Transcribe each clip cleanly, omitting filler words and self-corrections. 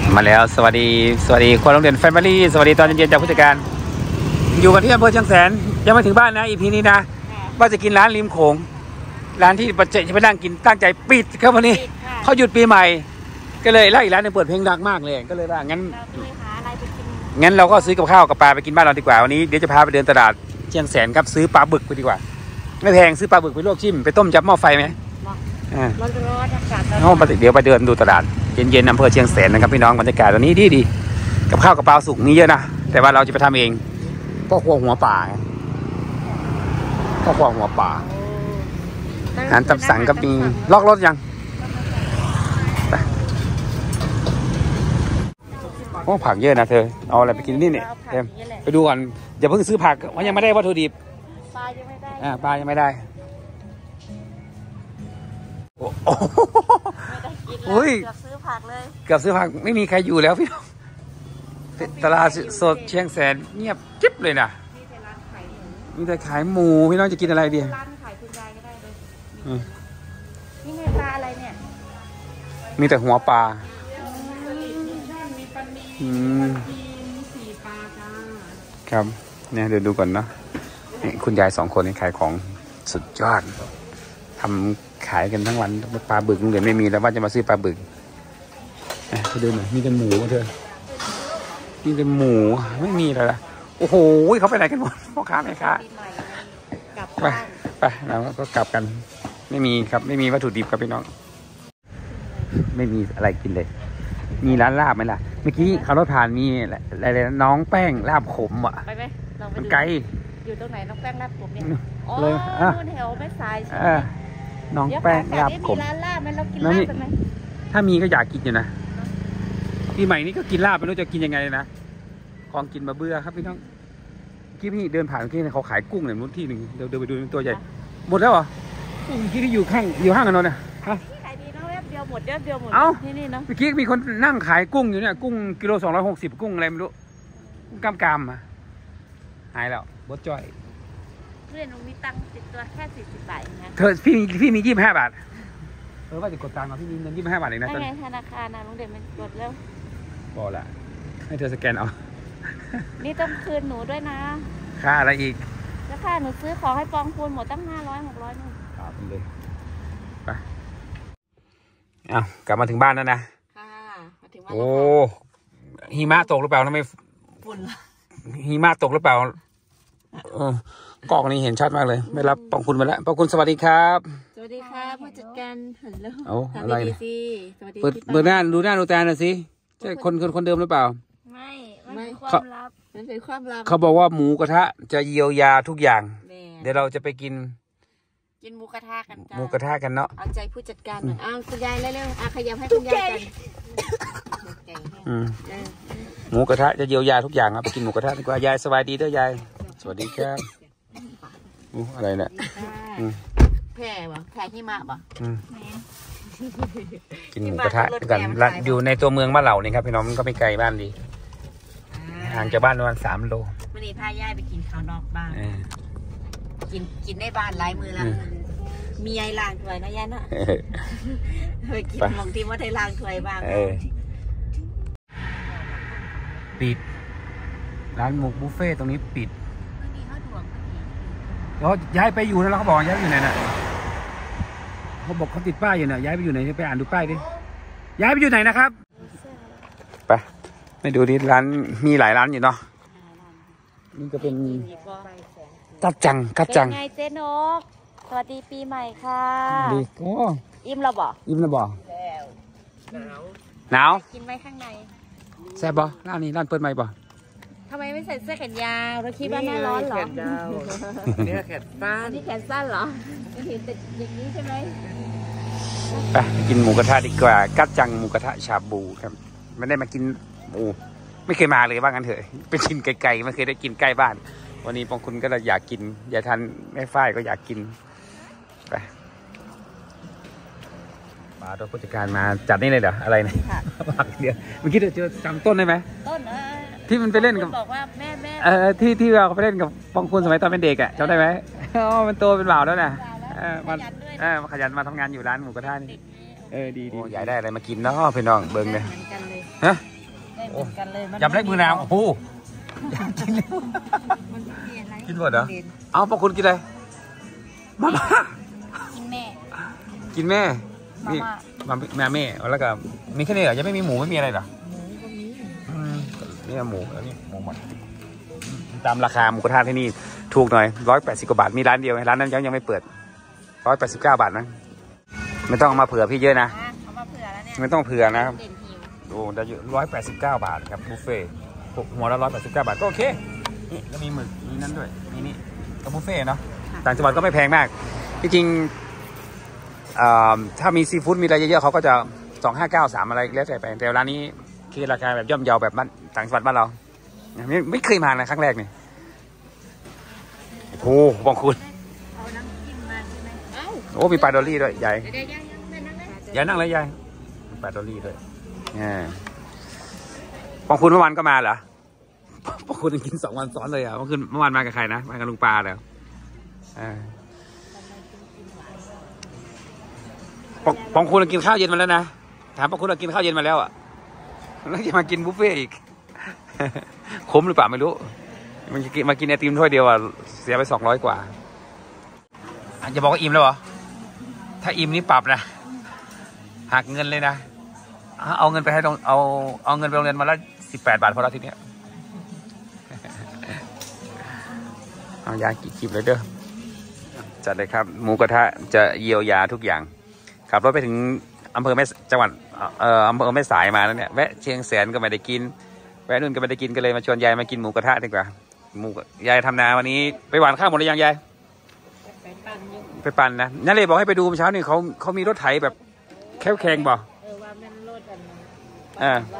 มาแล้วสวัสดีคนโรงเรียนแฟมิลี่สวัสดีตอนเย็นๆจากผู้จัดการอยู่กันที่อำเภอเชียงแสนยังไม่ถึงบ้านนะอีพีนี้นะว่าจะกินร้านริมโขงร้านที่จะไปนั่งกินตั้งใจปิดครับวันนี้เขาหยุดปีใหม่ก็เลยแล้วอีกร้านนึงเปิดเพลงดังมากเลยก็เลยว่างั้นเราก็ซื้อกับข้าวกับปลาไปกินบ้านเราดีกว่าวันนี้เดี๋ยวจะพาไปเดินตลาดเชียงแสนครับซื้อปลาบึกไปดีกว่าไม่แพงซื้อปลาบึกไปลวกชิมไปต้มจับหม้อไฟไหมร้อนอากาศร้อนเดี๋ยวไปเดินดูตลาดเย็นๆอำเภอเชียงแสนนะครับพี่น้องบรรยากาศตอนนี้ดีกับข้าวกับปลาสุกมีเยอะนะแต่ว่าเราจะไปทำเองพ่อครัวหัวป่าอาหารตำสั่งก็มีล็อกรถยังโอ้ผักเยอะนะเธอเอาอะไรไปกินนี่เนี่ยไปดูก่อนอย่าเพิ่งซื้อผักเพราะยังไม่ได้วัตถุดิบปลายังไม่ได้โอ้ยเกือบซื้อผักไม่มีใครอยู่แล้วพี่น้องตลาดสดเชียงแสนเงียบจิ๊บเลยนะมีแต่ขายหมูพี่น้องจะกินอะไรดีร้านขายคุณยายก็ได้เลยนี่ไงปลาอะไรเนี่ยมีแต่หัวปลาครับเนี่ยเดี๋ยวดูก่อนเนาะคุณยาย2 คนนี่ขายของสุดยอดทำขายกันทั้งวันปลาบึกโรงเรียนไม่มีแล้วว่าจะมาซื้อปลาบึกไปดูหน่อยมีแต่หมูเธอมีแต่หมูไม่มีอะไรละโอ้โหเขาไปไหนกันหมดพ่อค้าแม่ค้าไปเราก็กลับกันไม่มีครับไม่มีวัตถุดิบครับพี่น้องไม่มีอะไรกินเลยมีร้านลาบไหมล่ะเมื่อกี้ขับรถผ่านมีอะไรน้องแป้งลาบขมอ่ะไปไหมลองไปดูไกลอยู่ตรงไหนน้องแป้งลาบขมเนี่ยเลยนู่นแถวแม่สายใช่ไหมน้องแป้งลาบขมร้านลาบไหมเรากินลาบกันไหมถ้ามีก็อยากกินอยู่นะปีใหม่นี้ก็กินลาบไม่รู้จะกินยังไงเลยนะของกินมาเบื่อครับพี่น้องพี่เดินผ่านที่เขาขายกุ้งเนี่ยนู้นที่หนึ่งเดินไปดูตัวใหญ่หมดแล้วเหรอที่อยู่ห้างกันนนท์นะที่ขายดีนะแวบเดียวหมดเอ้านี่เนาะเมื่อกี้มีคนนั่งขายกุ้งอยู่เนี่ยกุ้งกิโล260กุ้งอะไรไม่รู้กุ้งกามหายแล้วบดจ่อยเพื่อนหนูมีตังค์ติดตัวแค่40 บาทนะเธอพี่มี25 บาทว่าจะกดตังค์มาพี่มีเงิน25 บาทเองนะตอนนี้ธนาคารนะลุงเด่นมันกดแล้วพอละให้เธอสแกนเอานี่ต้องคืนหนูด้วยนะค่าอะไรอีกแล้วค่าหนูซื้อของให้ปองพูนหมดตั้ง500-600นู่นครับเลยไปกลับมาถึงบ้านแล้วนะค่ะมาถึงบ้านโอ้หิมะตกหรือเปล่าทำไมฝุ่นหิมะตกหรือเปล่ากล้องนี้เห็นชัดมากเลยไม่รับปองคุณมาแล้วปองคุณสวัสดีครับสวัสดีครับผู้จัดการฮัลโหลโอ้อะไรเนี่ยเปิดหน้าดูตาหน่อยสิใช่คนเดิมหรือเปล่าไม่ความลับมันเป็นความลับเขาบอกว่าหมูกระทะจะเยียวยาทุกอย่างเดี๋ยวเราจะไปกินหมูกระทะกันเนาะเอาใจผู้จัดการหน่อยคุณยายเร็วๆขยับให้คุณยายกันหมูกระทะจะเยียวยาทุกอย่างครับไปกินหมูกระทะดีกว่ายายสวัสดีด้วยยายสวัสดีครับอะไรเนี่ยแพร่หิมะป่ะกินหมูกระทะกันอยู่ในตัวเมืองบ้านเหล่านี่ครับพี่น้องมันก็ไม่ไกลบ้านดีห่างจากบ้านประมาณ3 โลวันนี้พาย่ายไปกินข้าวนอกบ้านกินในบ้านหลายมือแล้วมียายล้างถ้วยนะย่านะไปกินมองที่ว่าไทยล้างถ้วยบ้างปิดร้านหมูบุฟเฟ่ตรงนี้ปิดแล้วย้ายไปอยู่นะแล้วเขาบอกย้ายอยู่ไหนน่ะเขาบอกเขาติดป้ายอยู่น่ะย้ายไปอยู่ไหนไปอ่านดูป้ายดิย้ายไปอยู่ไหนนะครับไปไม่ดูดิร้านมีหลายร้านอยู่เนาะนี่ก็เป็นกัดจังไงเจ๊นกสวัสดีปีใหม่ค่ะดีโอ้อิ่มแล้วบ่หนาวกินไว้ข้างในแซ่บบ่ร้านนี้ร้านเปิดใหม่บ่ทำไมไม่ใส่เสื้อแขนยาวเราคิดว่าหน้าร้อนเหรอนี่แขนสั้นนี่แขนสั้นเหรอไม่เห็นแต่อย่างนี้ใช่ไหมไปกินหมูกระทะดีกว่ากัดจังหมูกระทะชาบูครับไม่ได้มากินหมูไม่เคยมาเลยว่างั้นเถอะไปกินไกลๆไม่เคยได้กินใกล้บ้านวันนี้ปองคุณก็อยากกินอย่าทันแม่ฝ้ายก็อยากกินไปป้าตัวผู้จัดการมาจัดนี่เลยเหรออะไรเนี่ยผักเดียวเมื่อกี้เจอจำต้นได้ไหมต้นที่มันไปเล่นกับบอกว่าแม่ที่เราไปเล่นกับปองคุณสมัยตอนเป็นเด็กอ่ะจำได้ไหมมันโตเป็นบ่าวแล้วนะมาขยันมาทำงานอยู่ร้านหมูกระทะนี่ดีใหญ่ได้อะไรมากินเนาะพี่น้องเบิ้งเลยฮะเหมือนกันเลยยำเล็กมือนางโอ้โหกินหมดเหรอเอาพวกคุณกินอะไรมาม่ากินแม่กินแม่มานี่ม่าแม่แล้วก็มีแค่นี้เหรอยังไม่มีหมูไม่มีอะไรเหรอหมูก็มีนี่หมูแล้วนี่หมูหมดตามราคาหมูกระทะที่นี่ถูกหน่อย180 กว่าบาทมีร้านเดียวร้านนั้นยังไม่เปิด189 บาทนะไม่ต้องเอามาเผื่อพี่เยอะนะเอามาเผื่อแล้วเนี่ยไม่ต้องเผื่อนะครับเด่นหิวโอ้ได้อยู่189 บาทครับบุฟเฟ่หัวละ189 บาทก็โอเคนี่แล้วมีหมึกมีนั่นด้วยมีนี่ก็บุฟเฟ่เนาะต่างจังหวัดก็ไม่แพงมากที่จริงถ้ามีซีฟู้ดมีอะไรเยอะๆเขาก็จะ2593อะไรแล้วแต่ไปแต่ร้านนี้คือราคาแบบย่อมเยาแบบบ้านต่างจังหวัดบ้านเราไม่เคยมานะครั้งแรกนี่โอ้โหบองคุณเอาน้ำจิ้มมาใช่ไหมเอ้าโอ้มีปลาดอลลี่ด้วยใหญ่เดี๋ยวยังไม่นั่งเลยอย่านั่งเลยยายมีปลาดอลลี่ด้วยบองคุณเมื่อวานก็มาเหรอบองคุณกิน2 วันซ้อนเลยอ่ะเมื่อวานมากับใครนะมากับลุงปลาเลยบองคุณกินข้าวเย็นมาแล้วนะถามบองคุณกินข้าวเย็นมาแล้วอ่ะแล้วจะมากินบุฟเฟ่อีกคุ้มหรือเปล่าไม่รู้มันมากินไอติมถ้วยเดียวอ่ะเสียไป200 กว่าจะบอกว่าอิ่มแล้วเหรอถ้าอิ่มนี่ปรับนะหักเงินเลยนะเอาเงินไปให้เอาเงินไปโรงเรียนมาละ18 บาทพอแล้วทีเนี้ยเอายากี่คลิปเลยเด้อจัดเลยครับหมูกระทะจะเยียวยาทุกอย่างขับรถไปถึงอำเภอแม่จังหวัดอำเภอแม่สายมาแล้วเนี่ยแวะเชียงแสนก็ไม่ได้กินแวะนู่นก็ไม่ได้กินก็เลยมาชวนยายมากินหมูกระทะดีกว่าหมูยายทำนาวันนี้ไปหว่านข้าวหมดหรือยังยายไปปั่นอยู่ไปปั่นนะนั่นเลยบอกให้ไปดูเมื่อเช้านี่เขามีรถไถแบบแค่แข่งบ่ว่ามันรถอัน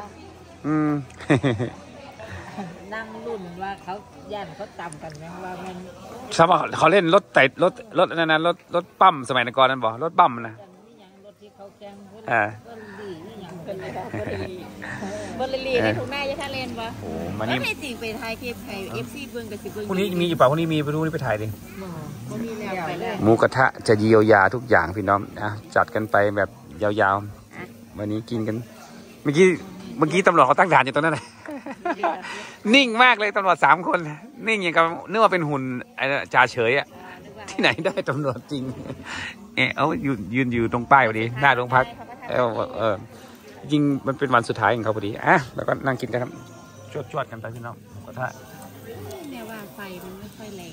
นั่งรุ่นว่าเขาย่านเขาต่ำกันไหมว่ามันสมัยเขาเล่นรถไต่รถนั่นนะรถปั๊มสมัยก่อนนั่นบ่รถปั๊มนะรถที่เขาแกงเบอร์ลี่อย่างเบอร์ลี่ให้ถูกแม่จะท่าเล่นปะโอ้มานี่ให้สิไปไทยเคปไทยFC เบิ้งกับสิเบิ้งพรุ่งนี้มีอยู่เปล่าพรุ่งนี้มีไปดูนี่ไปถ่ายดิมีแล้วไปแล้วหมูกระทะจะเยียวยาทุกอย่างพี่น้องจัดกันไปแบบยาวๆวันนี้กินกันเมื่อกี้ตำรวจเขาตั้งด่านอยู่ตรงนั้นเลยนิ่งมากเลยตำรวจ3 คนนิ่งอย่างกับนึกว่าเป็นหุ่นจ่าเฉยอะที่ไหนได้ตำรวจจริงเอายืนอยู่ตรงป้ายพอดีหน้าโรงพักจริงมันเป็นวันสุดท้ายของเขาพอดีแล้วก็นั่งกินกันครับจวดกันไปพี่น้องกระทะแม่ว่าไฟมันไม่ค่อยแรง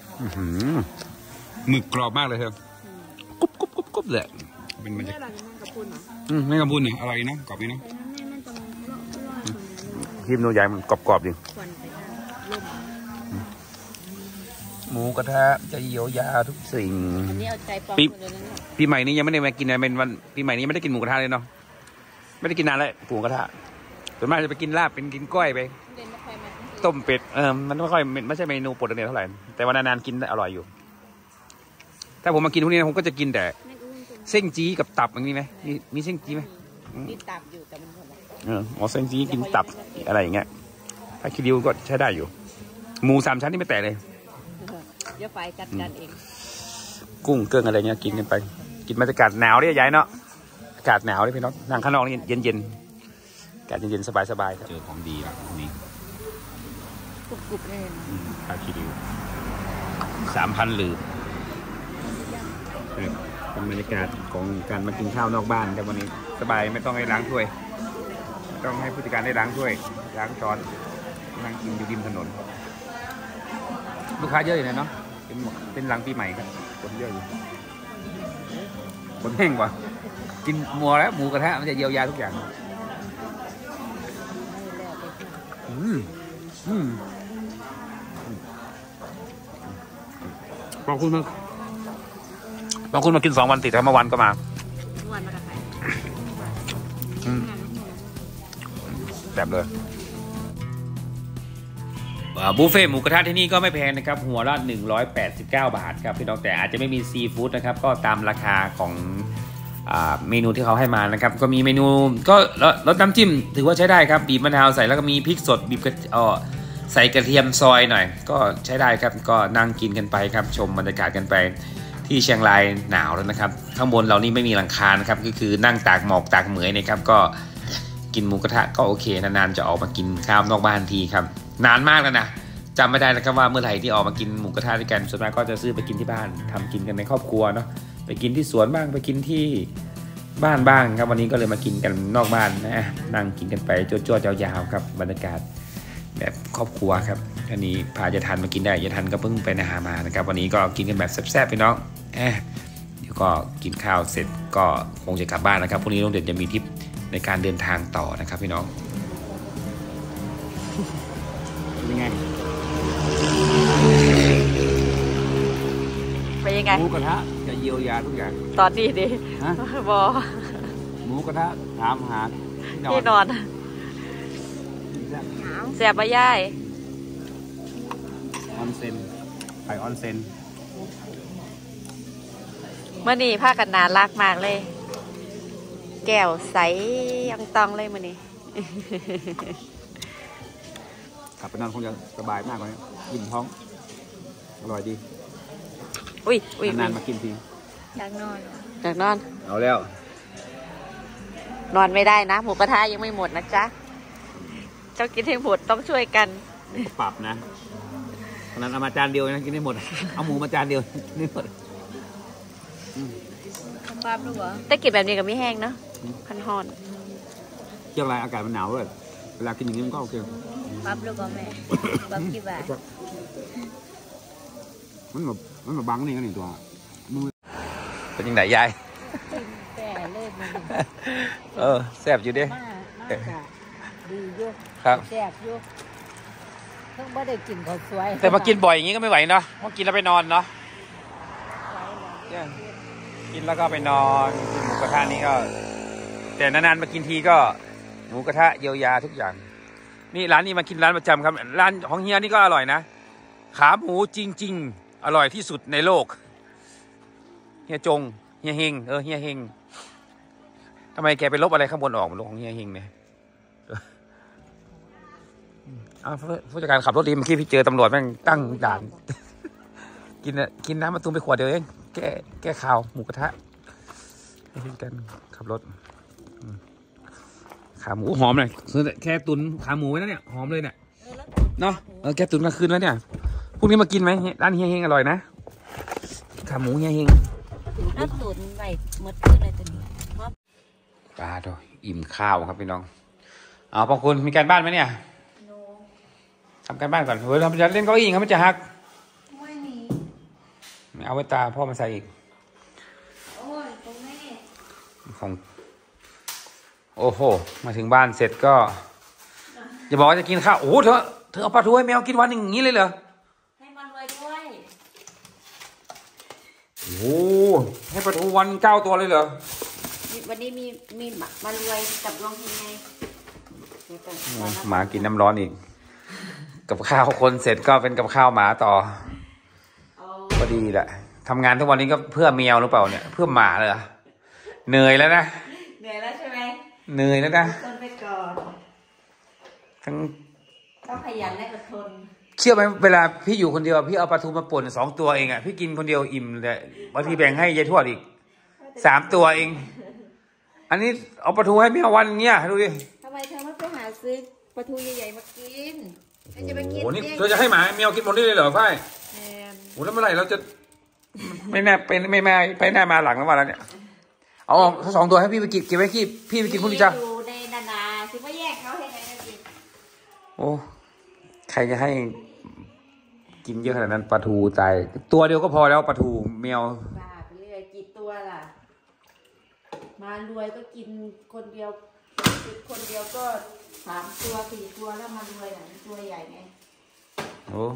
หมึกกรอบมากเลยเธอกรุบเลยเป็นมันจะไม่กระพุนเนี่ยอร่อยนะกรอบดีนะพิมพ์นูใหญ่มันกรอบๆดิหมูกระทะจะเยียวยาทุกสิ่งปีใหม่นี้ยังไม่ได้มากินเลยเป็นวันปีใหม่นี้ไม่ได้กินหมูกระทะเลยเนาะไม่ได้กินนานแล้วหมูกระทะส่วนมากจะไปกินลาบเป็นกินก้อยไปต้มเป็ดมันไม่ค่อยไม่ใช่เมนูโปรดเท่าไหร่แต่วันนานๆกินอร่อยอยู่ถ้าผมมากินพวกนี้ผมก็จะกินแต่เส้นจี้กับตับอย่างนี้ไหมมีเส้นจี้ไหมมีตับอยู่แต่มันหมดเส้นจี้กินตับอะไรอย่างเงี้ยถ้าคิริวก็ใช้ได้อยู่หมู3 ชั้นนี่ไม่แตะเลยเดี๋ยวไฟจัดการเองกุ้งเกิ้งอะไรเงี้ยกินกันไปกินบรรยากาศหนาวเนี่ยยายเนาะอากาศหนาวเลยพี่น้องนั่งข้างนอกนี่เย็นอากาศเย็นสบายครับเจอของดีแล้วนี่กรุบๆเลยคาคิริว3,000 หรือเป็นบรรยากาศของการมากินข้าวนอกบ้านครับวันนี้สบายไม่ต้องให้ล้างถ้วยไม่ต้องให้ผู้จัดการได้ล้างถ้วยล้างช้อนนั่งกินอยู่ริมถนนลูกค้าเยอะอยู่เนาะเป็นหลังปีใหม่ครับคนเยอะอยู่คนแห้งกว่ากินมัวแล้วหมูกระทะมันจะเยียวยาทุกอย่างขอบคุณมากบางคนมากิน2 วันติดแล้วเมื่อวันก็มาวันมากับใครแบบเลยบุฟเฟ่หมูกระทะที่นี่ก็ไม่แพงนะครับหัวละ189 บาทครับพี่น้องแต่อาจจะไม่มีซีฟู้ดนะครับก็ตามราคาของเมนูที่เขาให้มานะครับก็มีเมนูก็รสน้ำจิ้มถือว่าใช้ได้ครับบีบมะนาวใส่แล้วก็มีพริกสดบีบใส่กระเทียมซอยหน่อยก็ใช้ได้ครับก็นั่งกินกันไปครับชมบรรยากาศกันไปที่เชียงรายหนาวแล้วนะครับข้างบนเรานี่ไม่มีหลังคานะครับก็คือนั่งตากหมอกตากเหมยนะครับก็กินหมูกระทะก็โอเคนานๆจะออกมากินข้าวนอกบ้านทีครับนานมากแล้วนะจำไม่ได้แล้วครับว่าเมื่อไหร่ที่ออกมากินหมูกระทะด้วยกันส่วนมากก็จะซื้อไปกินที่บ้านทำกินกันในครอบครัวเนาะไปกินที่สวนบ้างไปกินที่บ้านบ้างครับวันนี้ก็เลยมากินกันนอกบ้านนะนั่งกินกันไปจวดๆยาวๆครับบรรยากาศแบบครอบครัวครับอันนี้พายายทันมากินได้ยายทันก็เพิ่งไปนามานะครับวันนี้ก็กินกันแบบแซ่บๆพี่น้องเดี๋ยวก็กินข้าวเสร็จก็คงจะกลับบ้านนะครับพรุ่งนี้ลุงเด่นจะมีทริปในการเดินทางต่อนะครับพี่น้องเป็นไงเป็นยังไงหมูกระทะจะเยียวยาทุกอย่างตอนนี้ดิบอหมูกระทะถามหาที่นอนแสบมาย่ายออนเซนไข่ออนเซนเมื่อนี้ผ้ากันนานรักมากเลยแก้วใสยังตองเลยมื่อนี้ขับไปนอนคงจะสบายมากกว่านี้กินท้องอร่อยดีอุ้ยนานมากินทีอยากนอนเอาแล้วนอนไม่ได้นะหมูกระทะยังไม่หมดนะจ๊ะเจ้ากินให้หมดต้องช่วยกันปรับนะขนาดเอามาจานเดียวนะกินได้หมดเอาหมูมาจานเดียวนี่หมดปรับดูเหรอแต่กินแบบนี้ก็ไม่แห้งเนาะพันหอนเจ้าไรอากาศมันหนาวเลยเวลากินอย่างนี้มันก็โอเคปรับดูก่อนแม่ปรับกี่บาทมันแบบบังนี่ก็หนึ่งตัวมือเป็นยังไงยายแต่เล่นแซ่บอยู่ดิดีอยู่ครับแซ่บอยู่เพิ่งไม่ได้กินข้าวสวยแต่มากินบ่อยอย่างนี้ก็ไม่ไหวเนาะมากินแล้วไปนอนเนาะกินแล้วก็ไปนอนกินหมูกระทะนี่ก็แต่นานๆมากินทีก็หมูกระทะเยียวยาทุกอย่างนี่ร้านนี้มากินร้านประจำครับร้านของเฮียนี่ก็อร่อยนะขาหมูจริงๆอร่อยที่สุดในโลกเฮียจงเฮียเฮงเฮียเฮงทำไมแกไปลบอะไรข้างบนออกมันลงของเฮียเฮงเนี่ยผู้จัดการขับรถดีเมื่อกี้พี่เจอตำรวจแม่งตั้งด่านกินน้ำมะตูมไปขวดเดียวเองแก้ข่าวหมูกระทะให้พี่กันขับรถขาหมูหอมเลยแค่ตุนขาหมูไว้นะเนี่ยหอมเลยเนี่ยเนาะแกตุนกลางคืนแล้วเนี่ยพรุ่งนี้มากินไหมร้านเฮียเฮงอร่อยนะขาหมูเฮียเฮงน้ำตุ๋นไว้หมดขึ้นเลยตัวนี้ปลาด้วยอิ่มข้าวครับพี่น้องเอาพอคุณมีการบ้านไหมเนี่ยทำการบ้านก่อนเฮ้ยทำจะเล่นเก้าอี้ครับมันจะหักไม่เอาไว้ตาพ่อมาใส่อีกโอ้ยตรงนี้ของโอ้โหมาถึงบ้านเสร็จก็อย่าบอกว่าจะกินข้าวโอ้เธอเอาปลาทูให้แมวกินวันอย่างนี้เลยเหรอให้มันรวยด้วยโอ้ให้ปลาทูวัน9 ตัวเลยเหรอวันนี้มีมารวยกับรองเฮงไงหมากินน้ำร้อนอีกกับข้าวคนเสร็จก็เป็นกับข้าวหมาต่อพอดีแหละทำงานทุกวันนี้ก็เพื่อแมวหรือเปล่าเนี่ยเพื่อหมาเลยเหนื่อยแล้วนะเหนื่อยแล้วใช่ไหมเหนื่อยแล้วนะทนไปก่อนต้องขยันและอดทนเชื่อไหมเวลาพี่อยู่คนเดียวพี่เอาปลาทูมาป่น2 ตัวเองอ่ะพี่กินคนเดียวอิ่มเลยบางทีแบ่งให้ยายทวดอีก3 ตัวเองอันนี้เอาปลาทูให้แมววันเงี้ยดูดิทำไมเธอไม่ไปหาซื้อปลาทูใหญ่ๆมากินจะไปกินโอ้นี่เธอจะให้หมาแมวกินหมดได้เลยเหรอฝ้ายโอ้แล้วเมื่อไหร่เราจะไม่แน่ไปหน้ามาหลังแล้วมาแล้วเนี่ยเอา2 ตัวให้พี่ไปกินเก็บไว้พี่ไปกินพรุ่งนี้จ้าดูในนาคือว่าแยกเขาให้ไงนะพี่โอ้ใครจะให้กินเยอะขนาดนั้นปลาทูตายตัวเดียวก็พอแล้วปลาทูแมวบ้าไปเรื่อยกี่ตัวล่ะมารวยก็กินคนเดียวก็3 ตัว 4 ตัวแล้วมารวยตัวใหญ่ไงโอ้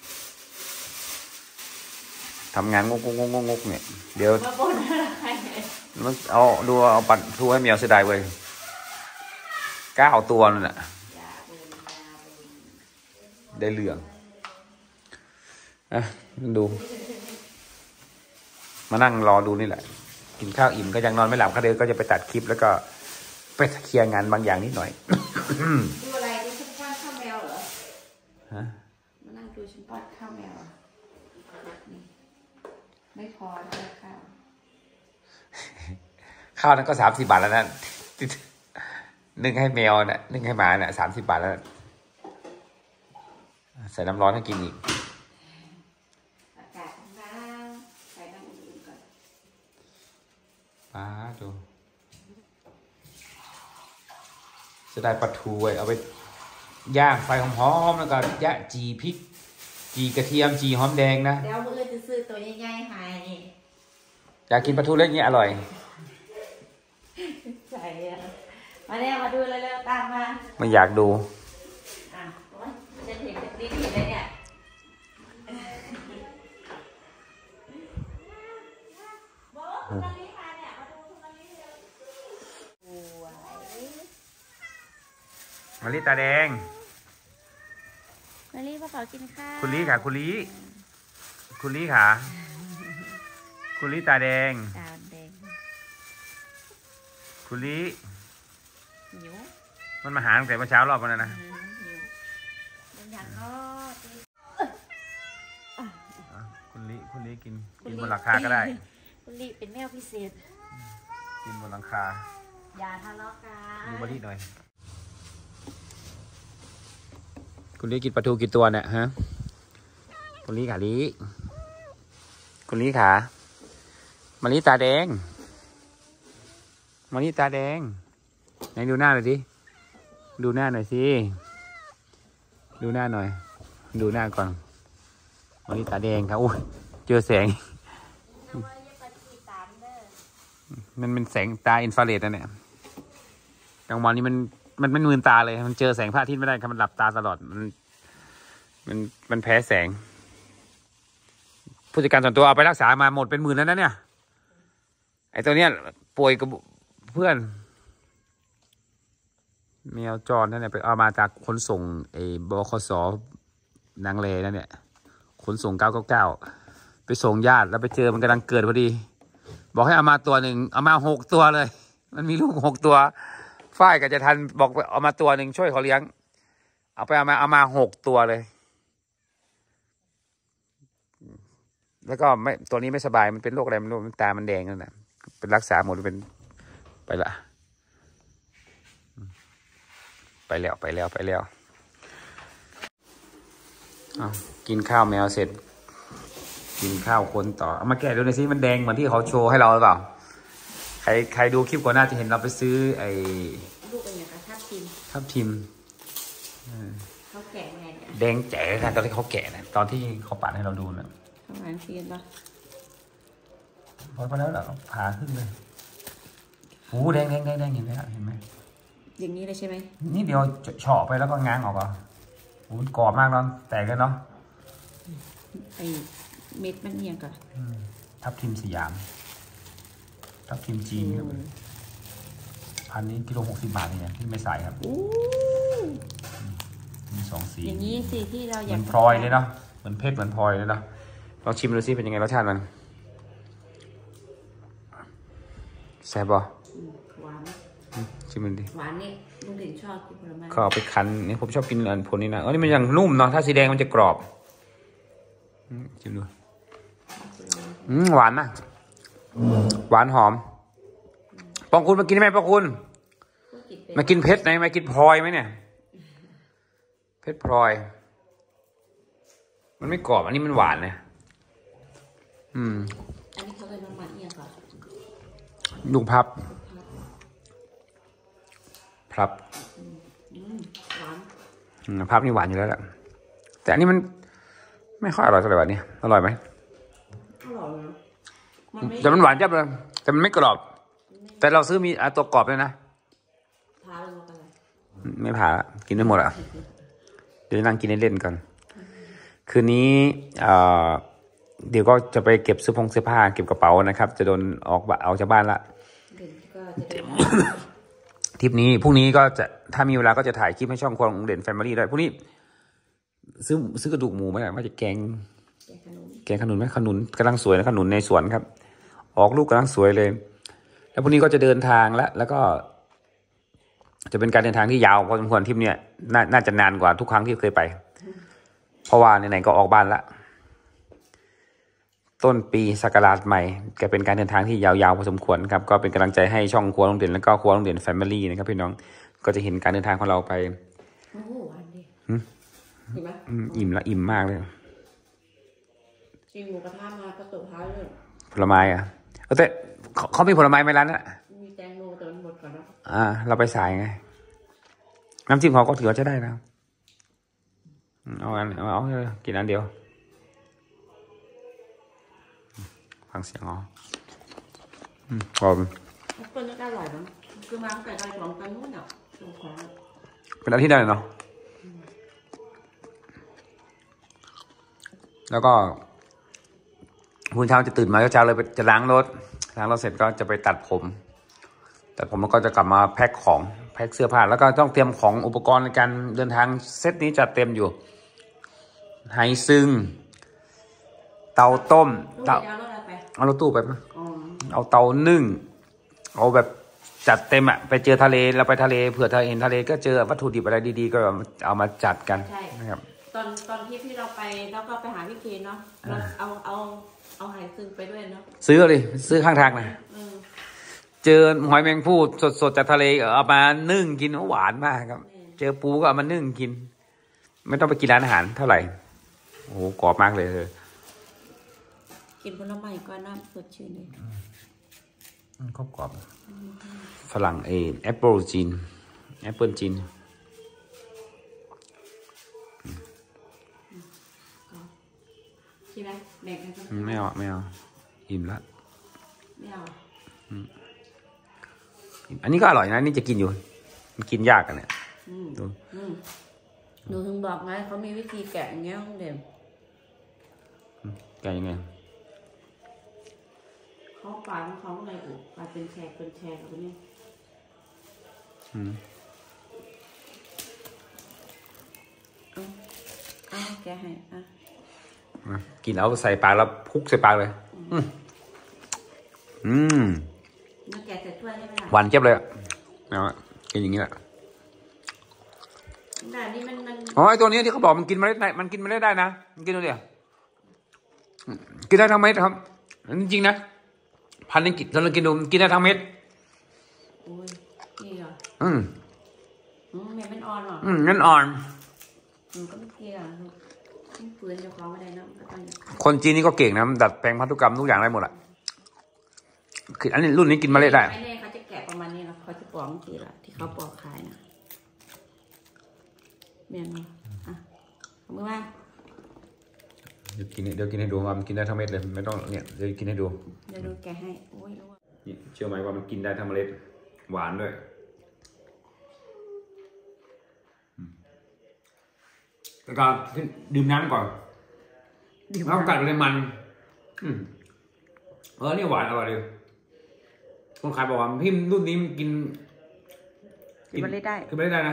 ทำงานงกเนี่ยเดี๋ยวมันเอาปลาทูให้แมวเสียดายเว้ย9 ตัวนั่นแหละได้เหลืองดูมานั่งรอดูนี่แหละกินข้าวอิ่มก็ยังนอนไม่หลับเขาเดี๋ยวก็จะไปตัดคลิปแล้วก็ไปเคลียร์งานบางอย่างนิดหน่อยดูอะไรดูชิ้นป้อนข้าวแมวเหรอฮะมานั่งดูชิ้นป้อนข้าวแมวไม่พอแล้วข้าวนั้นก็30 บาทแล้วนะนึ่งให้แมวน่ะนึ่งให้หมาน่ะ30 บาทแล้วใส่น้ำร้อนให้กินอีกอากาศหนาวใส่น้ำอุ่นๆก่อนป้าดูจะได้ปลาทูไว้เอาไปย่างไฟหอมๆแล้วก็ยะจีพริกจีกระเทียมจีหอมแดงนะเดี๋ยวมื้อจะซื้อตัวใหญ่ๆให้อยากกินปลาทูเล็กนี้อร่อยใส่มาเนี่ยมาดูเร็วๆตามมาไม่อยากดูอ่ะจะเห็นดีๆเลยเนี่ยมะลิตาแดงมะลิพ่อขอกินข้าวคุณลิค่ะคุณลิค่ะคุณลิตาแดงคุณลิมันมาหาตั้งแต่เมื่อเช้ารอบวันนั้นนะคุณลิกินบนหลังคาก็ได้คุณลิเป็นแมวพิเศษกินบนหลังคาอย่าทะเลาะกันดูมะลิหน่อยคุณลิกินปลาทูกี่ตัวเนี่ยฮะคุณลิขาลิคุณลิขามะลิตาแดงมะลิตาแดงไหนดูหน้าหน่อยสิดูหน้าหน่อยสิดูหน้าหน่อยดูหน้าก่อนมะลิตาแดงครับโอ้ยเจอแสงมันเป็นแสงตาอินฟราเรดนะเนี่ยกลางวันนี้มันมืนตาเลยมันเจอแสงพระอาทิตย์ไม่ได้ครับมันหลับตาตลอดมันแพ้แสงผู้จัดการส่วนตัวเอาไปรักษามาหมดเป็นหมื่นแล้วนะเนี่ยไอ้ตัวเนี้ยป่วยกับเพื่อนแมวจรนั่นเนี่ยไปเอามาจากขนส่งไอ้บขส.นางเลนั่นเนี่ยขนส่ง999ไปส่งญาติแล้วไปเจอมันกำลังเกิดพอดีบอกให้เอามาตัวหนึ่งเอามา6 ตัวเลยมันมีลูก6 ตัวฝ้ายกับจะทันบอกเอามาตัวหนึ่งช่วยเขาเลี้ยงเอามา6 ตัวเลยแล้วก็ไม่ตัวนี้ไม่สบายมันเป็นโรคอะไรมันตามันแดงนั่นแหละเป็นรักษาหมดเป็นไปแล้วกินข้าวแมวเสร็จกินข้าวคนต่อเอามาแกะดูหน่อยสิมันแดงเหมือนที่เขาโชว์ให้เราหรือเปล่าใครดูคลิปก่อนหน้าจะเห็นเราไปซื้อไอ้ลูกอะไรอย่างทับทิมเขาแกะไงเนี่ยแดงแจ๋นะตอนที่เขาแกะนะตอนที่เขาปัดให้เราดูนะทำงานเสียนปะพอแล้วเราผ่าขึ้นเลยโอ้แดงเห็นไหมอย่างนี้เลยใช่ไหมนี่เดียวเฉาะไปแล้วก็ง้างออกอ่ะโอ้กรอบมากเนาะแตกเลยเนาะไอเม็ดมันเนียงก่อนทับทิมสยามทับทิมจีนครับพันนี้กิโล60 บาทเนี่ยที่ไม่ใส่ครับมี2 สีอย่างนี้สิที่เราอยากเหมือนพลอยเลยเนาะเหมือนเพชรเหมือนพลอยเลยเนาะลองชิมดูซิเป็นยังไงรสชาติมันแซ่บป่ะหวานชิมมันดิหวานนี่ลุงเด่นชอบกินผลไม้เขาเอาไปคั้นนี่ผมชอบกินอันผลนี่นะนี่มันยังนุ่มเนาะถ้าสีแดงมันจะกรอบชิมดูหวานนะหวานหอมปองคุณมากินไหมปองคุณมากินเพชรไหนมากินพลอยไหมเนี่ยเพชรพลอยมันไม่กรอบอันนี้มันหวานนะอันนี้เขาเลยน้ำมันเอียงก่อนลูกพับหวานพับนี่หวานอยู่แล้วแหละแต่อันนี้มันไม่ค่อยอร่อยเท่าไหร่วะเนี่ยอร่อยไหมอร่อยนะแต่มันหวานจับเลยแต่มันไม่กรอบแต่เราซื้อมีตัวกรอบเลยนะผ่าลงไปเลยไม่ผ่ากินไม่หมดอ่ะเดี๋ยวนั่งกินเล่นๆก่อนคืนนี้เดี๋ยวก็จะไปเก็บเสื้อผ้าเก็บกระเป๋านะครับจะโดนออกจากบ้านละทริปนี้พรุ่งนี้ก็จะถ้ามีเวลาก็จะถ่ายคลิปให้ช่องครัวของเด่นแฟมิลี่ด้วยพรุ่งนี้ซื้อกระดูกหมูไหมว่าจะแกงขนุนไหมขนุนกำลังสวยนะขนุนในสวนครับออกลูกกำลังสวยเลยแล้วพรุ่งนี้ก็จะเดินทางแล้วก็จะเป็นการเดินทางที่ยาวพอสมควรทริปเนี้ยน่าจะนานกว่าทุกครั้งที่เคยไปเพราะว่าไหนๆก็ออกบ้านละต้นปีศักราชใหม่ก็เป็นการเดินทางที่ยาวๆพอสมควรครับก็เป็นกำลังใจให้ช่องครัวลุงเด่นแล้วก็ครัวลุงเด่นแฟมิลี่นะครับพี่น้องก็จะเห็นการเดินทางของเราไปโอ้โหอันนี้หืมเห็นไหมอิ่มละอิ่มมากเลยกินหมูกระทะมาก็ตบท้ายเลยผลไม้อ่ะแต่เขามีผลไม้ไหมร้านน่ะมีแตงโมแต่มันหมดก่อนแล้วเราไปสายไงน้ำจิ้มเขาก็ถือว่าจะได้นะเอากินอันเดียวฟังเสียงอ๋อพอเปิ้ลก็อร่อยมั้งคือมาตั้งแต่ใบของกันนู้นอ่ะตรงขวาเป็นอาทิตย์ได้เนาะแล้วก็คุณเช้าจะตื่นมาเช้าเลยจะล้างรถเสร็จก็จะไปตัดผมแล้วก็จะกลับมาแพ็คเสื้อผ้าแล้วก็ต้องเตรียมของอุปกรณ์ในการเดินทางเซตนี้จัดเต็มอยู่ไฮซึ่งเตาต้มเอารถตู้ไปมั้ยเอาเตานึ่งเอาแบบจัดเต็มอ่ะไปเจอทะเลเราไปทะเลเผื่อเห็นทะเลก็เจอวัตถุดิบอะไรดีๆก็เอามาจัดกันนะครับตอนที่เราไปแล้วก็ไปหาพี่เคนเนาะเอาไห่ซึ่งไปด้วยเนาะซื้อเลยซื้อข้างทางนะเจอหอยแมงภู่สดๆจากทะเลเอามานึ่งกินหวานมากครับเจอปูก็เอามานึ่งกินไม่ต้องไปกินร้านอาหารเท่าไหร่โอ้โหกรอบมากเลยกินผลไม้ก็น้ำสดชื่นเลยกรอบฝรั่งแอปเปิลจีนใช่ไหมแบ่งกันไม่เอาอิ่มละไม่เอาอันนี้ก็อร่อยนะนี่จะกินอยู่มันกินยากกันเนี่ยหนูถึงบอกไงเขามีวิธีแกะอย่างเงี้ยของเดิมแกะยังไงเขาปาดเขาอะไรปาดเป็นแฉกแบบนี้แกะให้กินเอาใส่ปากแล้วพุกใส่ปากเลยมาแกะใส่ถ้วยได้ไหมหวานเจี๊ยบเลยนะกินอย่างนี้แหละแต่นี่มันอ๋อไอตัวนี้ที่เขาบอกมันกินเมล็ดได้มันกินเมล็ดได้นะมันกินดูดิกินได้ทั้งเม็ดครับจริงๆนะพันธุ์นี้กินเรากินดูกินได้ทั้งเม็ดโอ้ยนี่เหรอเม็ดมันอ่อนหรองั้นอ่อนก็ไม่เกี่ยวฝืนจะคล้องไม่ได้นะคนจีนนี่ก็เก่งนะดัดแปลงพันธุกรรมทุกอย่างได้หมดอ่ะคืออันนี้รุ่นนี้กินเมล็ดได้ไม่แน่เขาจะแกะประมาณนี้นะเขาจะปอกทีละที่เขาปอกขายนะเมียนเอามือมาเดี๋ยวกินให้ดูว่ามันกินได้ทั้งเม็ดเลยไม่ต้องเนี่ยเดี๋ยวกินให้ดูเดี๋ยวดูแกะให้โอ้ยรู้นี่เชื่อไหมว่ามันกินได้ทั้งเมล็ดหวานด้วยแล้วก็ดื่มน้ำก่อนแล้วกัดเลยมันนี่หวานอร่อยเลยคนขายบอกว่าพี่รุ่นนี้มันกินไม่ได้คือไม่ได้นะ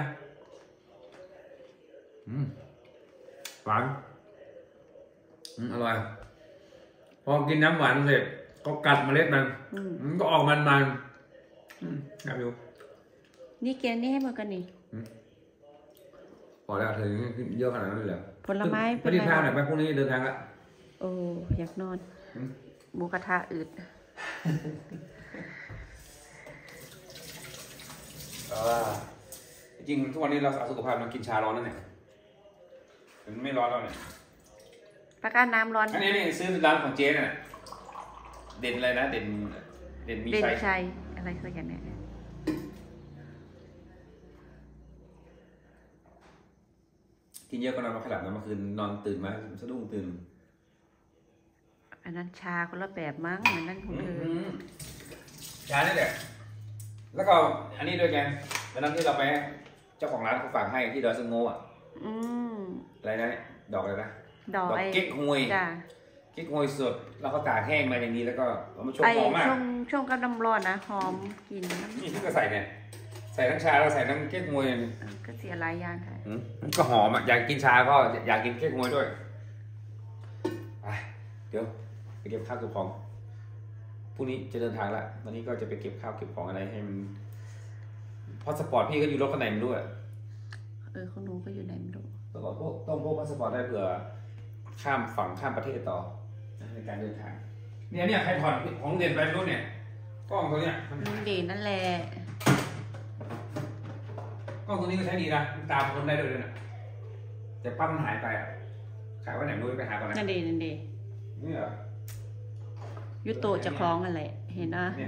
หวานอร่อยพอกินน้ำหวานเสร็จก็กัดเมล็ดมันก็ออกมันน่าดูนี่เกณฑ์นี่ให้หมดกันนี่พอแล้วถึงเยอะขนาดนั้นเลยเหรอผลไม้เป็นไรทางไหนไปพรุ่งนี้เดินทางละโอ้อยากนอนหมูกระทะอืดจริงทุกวันนี้เราสุขภาพมันกินชาร้อนนั่นแหละมันไม่ร้อนแล้วเนี่ยประกันน้ำร้อนอันนี้ซื้อร้านของเจ๊น่ะเด่นอะไรนะเด่นมีชัยอะไรสักอย่างเนี่ยกินเยอะก็นอนมาขลับนะเมื่อคืนนอนตื่นมาสะดุ้งตื่นอันนั้นชาคนละแบบมั้งเหมือนนั่นของเธอชาเนี่ยแหละแล้วก็อันนี้ด้วยแกวันนั้นที่เราไปเจ้าของร้านเขาฝากให้ที่ดอยสงโง่อะไรนะดอกอะไรนะดอกเก๊กฮวยเก๊กฮวยสดแล้วเขาตากแห้งมาอย่างนี้แล้วก็เอามาชงหอมมากช่วงกับน้ำร้อนนะหอมกินนี่ที่ก็ใส่เนี่ยใส่ทั้งชาแล้วใส่ทั้งเก๊กฮวยก็เสียหลายอย่างค่ะก็หอมอ่ะอยากกินชาก็อยากกินเก๊กฮวยด้วยเดี๋ยวไปเก็บข้าวเก็บของพรุ่งนี้จะเดินทางละวันนี้ก็จะไปเก็บข้าวเก็บของอะไรให้มันพาสปอร์ตพี่ก็อยู่รถคันไหนมันด้วยของหนูก็อยู่ไหนไม่รู้แล้วก็ต้องพกพาสปอร์ตได้เผื่อข้ามฝั่งข้ามประเทศต่อในการเดินทางเนี่ยใครถอดของเด่นไปรุ่นเนี่ยกล้องตัวเนี้ยมันเด่นนั่นแหละองตัวนี้ก็ใช้ดีนะตามคนได้ด้วยนะแต่ปั๊มมันหายไปอ่ะขายว่าไหนรู้ไปหาก่อนนะนั่นดีนี่เหรอยุโตจะคล้องอะไรเห็นนะ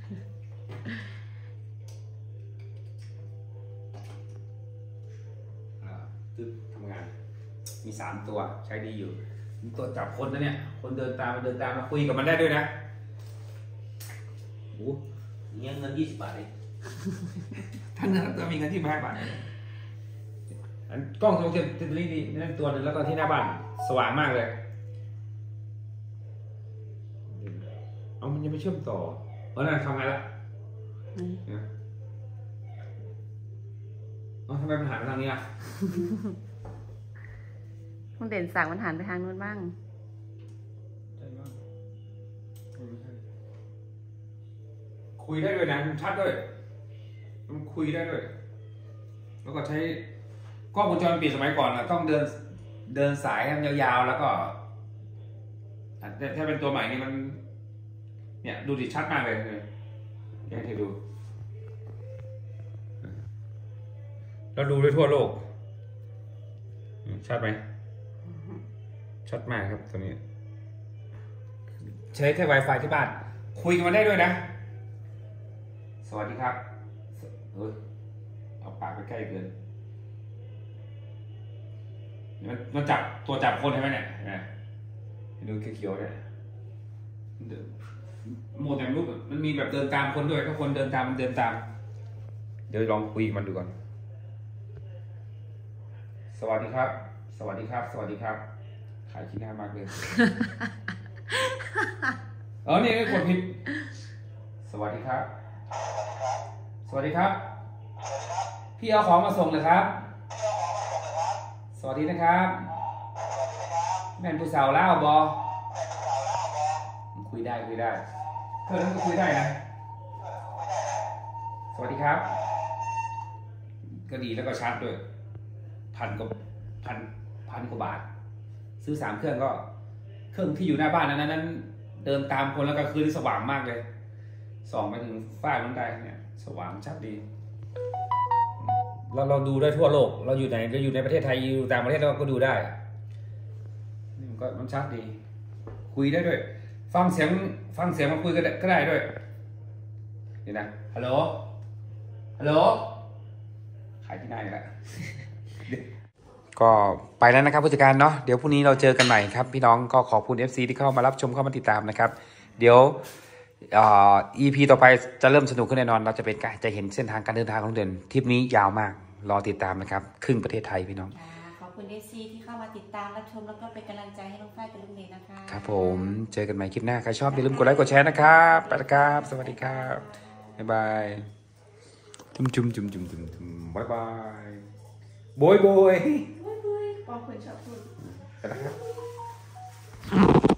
ตึ๊บทำงานมี3 ตัวใช้ดีอยู่ตัวจับคนนะเนี่ยคนเดินตามมาคุยกับมันได้ด้วยนะโอ้เงี้ยเงิน20 บาทเลยท่านนั้นจะมีเงินที่5 บาทกล้องโซเชียลตัวนี้ดีนั่นตัวนึงแล้วก็ที่หน้าบ้านสว่างมากเลยเอามันยังไม่เชื่อมต่อนั่นทำไงละทำไมมันหันไปทางนี้อ่ะต้องเด่นสั่งมันหันไปทางนู้นบ้างใช่บ้างคุยได้ด้วยนะชัดด้วยมันคุยได้ด้วยแล้วก็ใช้กล้องวงจรปิดสมัยก่อนต้องเดินสายให้มันยาวๆแล้วก็ถ้าเป็นตัวใหม่นี่มันเนี่ยดูดิชัดมากเลยอยากให้ดูเราดูได้ทั่วโลกชัดไหมชัดมากครับตัวนี้ใช้แค่ Wi-Fi ที่บ้านคุยกันมาได้ด้วยนะสวัสดีครับเอาปากไปใกล้เกินมันจับตัวจับคนใช่ไหมเนี่ยดูเขียวๆเนี่ยโมเดลรูปมันมีแบบเดินตามคนด้วยถ้าคนเดินตามมันเดินตามเดี๋ยวลองคุยมันดูก่อนสวัสดีครับสวัสดีครับสวัสดีครับขายขี้หน้ามากเลยนี่กดผิดสวัสดีครับสวัสดีครับพี่เอาของมาส่งเลยครับสวัสดีนะครับแม่นผู้สาวเล่าบอคุยได้เพื่อนก็คุยได้นะสวัสดีครับก็ดีแล้วก็ชัดด้วยพันกว่าบาทซื้อ3 เครื่องก็เครื่องที่อยู่หน้าบ้านนั้นเดินตามคนแล้วก็คืนสว่างมากเลยส่องไปถึงฝ้าลงได้เนี่ยสว่างชัดดีเราดูได้ทั่วโลกเราอยู่ไหนเราอยู่ในประเทศไทยอยู่ต่างประเทศเราก็ดูได้นี่มันชัดดีคุยได้ด้วยฟังเสียงมาคุยก็ได้ด้วยเดี๋ยวนะฮัลโหลขายที่ไหนละก็ไปแล้วนะครับผู้จัดการเนาะเดี๋ยวพรุ่งนี้เราเจอกันใหม่ครับพี่น้องก็ขอบคุณ FC ที่เข้ามารับชมเข้ามาติดตามนะครับเดี๋ยวEP ต่อไปจะเริ่มสนุกขึ้นแน่นอนเราจะเห็นเส้นทางการเดินทางของเด่นทริปนี้ยาวมากรอติดตามนะครับครึ่งประเทศไทยพี่น้องขอบคุณ FC ที่เข้ามาติดตามรับชมแล้วก็เป็นกำลังใจให้น้องฝ้ายกับลุงเด่นนะคะครับผมเจอกันใหม่คลิปหน้าใครชอบอย่าลืมกดไลค์กดแชร์นะครับไปแล้วครับสวัสดีครับบ๊ายบายจุ่มบ๊ายบายโบยปองคนชอบพูดไปแล้วครับ